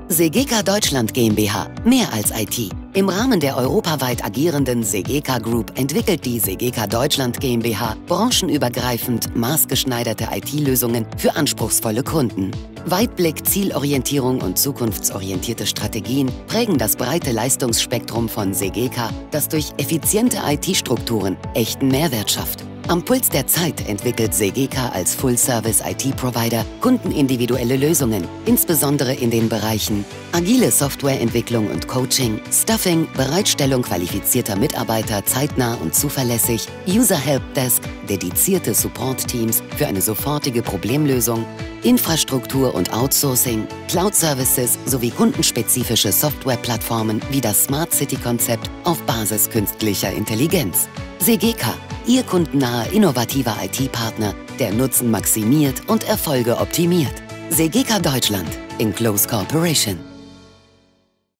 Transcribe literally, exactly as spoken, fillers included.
Segeka Deutschland GmbH, mehr als I T. Im Rahmen der europaweit agierenden Segeka Group entwickelt die Segeka Deutschland GmbH branchenübergreifend maßgeschneiderte I T-Lösungen für anspruchsvolle Kunden. Weitblick, Zielorientierung und zukunftsorientierte Strategien prägen das breite Leistungsspektrum von Segeka, das durch effiziente I T-Strukturen echten Mehrwert schafft. Am Puls der Zeit entwickelt Segeka als Full-Service-I T-Provider kundenindividuelle Lösungen, insbesondere in den Bereichen agile Softwareentwicklung und Coaching, Staffing, Bereitstellung qualifizierter Mitarbeiter zeitnah und zuverlässig, User-Helpdesk, dedizierte Support-Teams für eine sofortige Problemlösung, Infrastruktur und Outsourcing, Cloud-Services sowie kundenspezifische Softwareplattformen wie das Smart City-Konzept auf Basis künstlicher Intelligenz. Segeka, Ihr kundennaher, innovativer I T-Partner, der Nutzen maximiert und Erfolge optimiert. Segeka Deutschland in Close Cooperation.